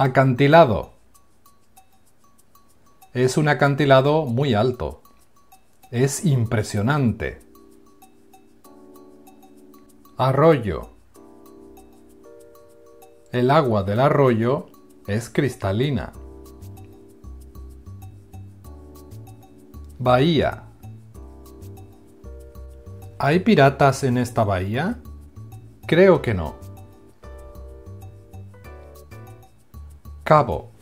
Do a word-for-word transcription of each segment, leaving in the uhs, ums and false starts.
Acantilado. Es un acantilado muy alto. Es impresionante. Arroyo. El agua del arroyo es cristalina. Bahía. ¿Hay piratas en esta bahía? Creo que no. Cabo.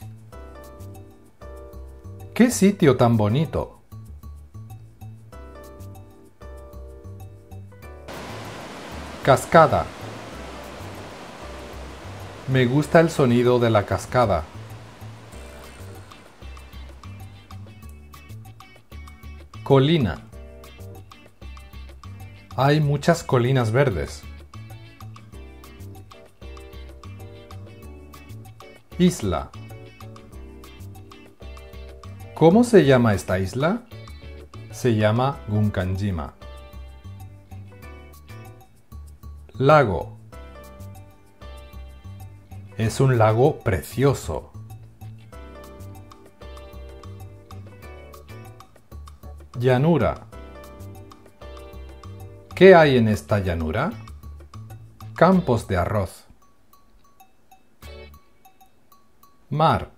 ¡Qué sitio tan bonito! Cascada. Me gusta el sonido de la cascada. Colina. Hay muchas colinas verdes. Isla. ¿Cómo se llama esta isla? Se llama Gunkanjima. Lago. Es un lago precioso. Llanura. ¿Qué hay en esta llanura? Campos de arroz. Mar.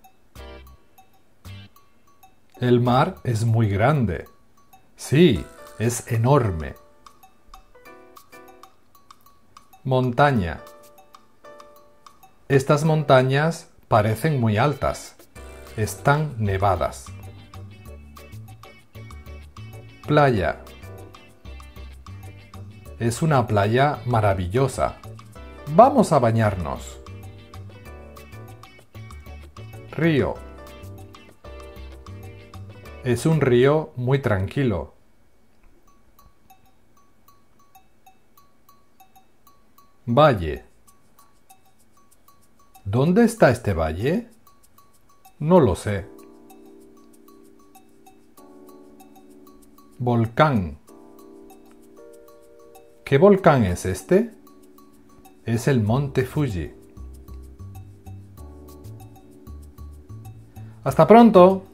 El mar es muy grande. Sí, es enorme. Montaña. Estas montañas parecen muy altas. Están nevadas. Playa. Es una playa maravillosa. Vamos a bañarnos. Río. Es un río muy tranquilo. Valle. ¿Dónde está este valle? No lo sé. Volcán. ¿Qué volcán es este? Es el monte Fuji. ¡Hasta pronto!